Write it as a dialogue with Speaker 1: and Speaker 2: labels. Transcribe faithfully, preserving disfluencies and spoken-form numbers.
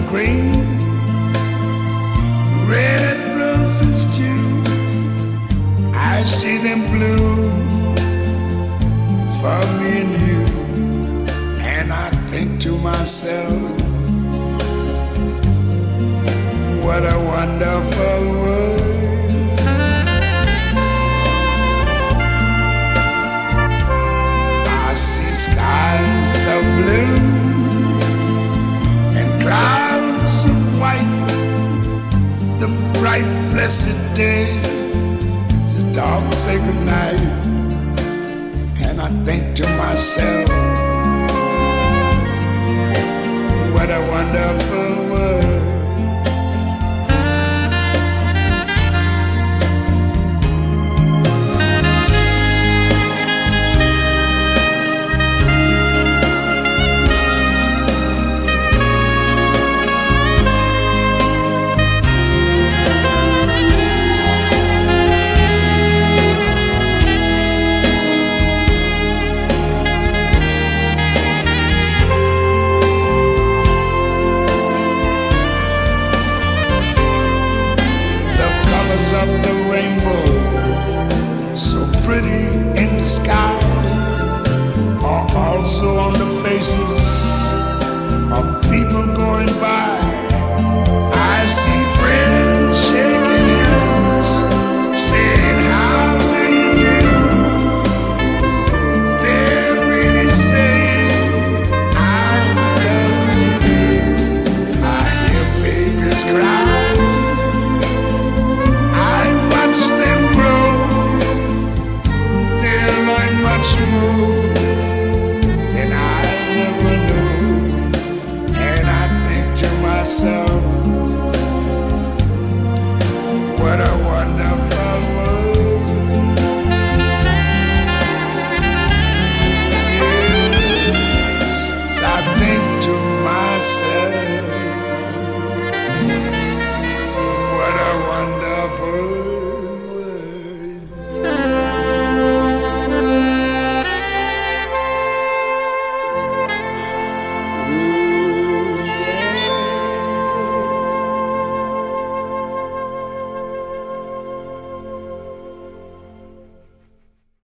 Speaker 1: green, red roses too. I see them bloom for me and you, and I think to myself, what a wonderful world. I see skies of blue and clouds of white, the bright blessed day, the dark sacred night, and I think to myself, what a wonderful world. Of the rainbow, so pretty in the sky, are also on the faces of people going by. I see friends shaking hands, saying, how do you do? They're really saying, I love you. I hear babies cry, watch them grow, they'll learn much more.